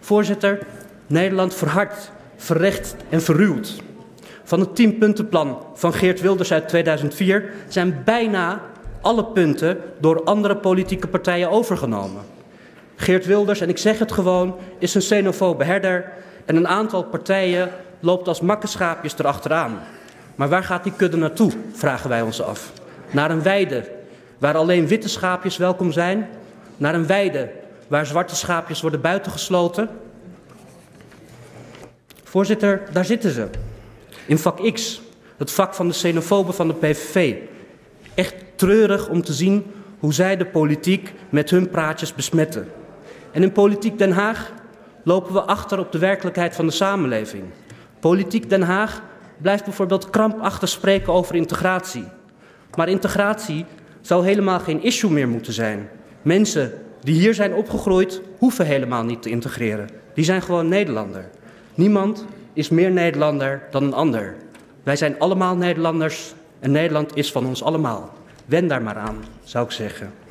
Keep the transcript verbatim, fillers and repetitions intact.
Voorzitter, Nederland verhardt, verrecht en verruwt. Van het tienpuntenplan van Geert Wilders uit tweeduizend vier zijn bijna alle punten door andere politieke partijen overgenomen. Geert Wilders, en ik zeg het gewoon, is een xenofobe herder en een aantal partijen loopt als makkenschaapjes erachteraan. Maar waar gaat die kudde naartoe, vragen wij ons af. Naar een weide waar alleen witte schaapjes welkom zijn? Naar een weide waar zwarte schaapjes worden buitengesloten? Voorzitter, daar zitten ze. In vak X, het vak van de xenofoben van de P V V. Echt treurig om te zien hoe zij de politiek met hun praatjes besmetten. En in Politiek Den Haag lopen we achter op de werkelijkheid van de samenleving. Politiek Den Haag blijft bijvoorbeeld krampachtig spreken over integratie. Maar integratie zou helemaal geen issue meer moeten zijn. Mensen die hier zijn opgegroeid hoeven helemaal niet te integreren. Die zijn gewoon Nederlander. Niemand is meer Nederlander dan een ander. Wij zijn allemaal Nederlanders en Nederland is van ons allemaal. Wen daar maar aan, zou ik zeggen.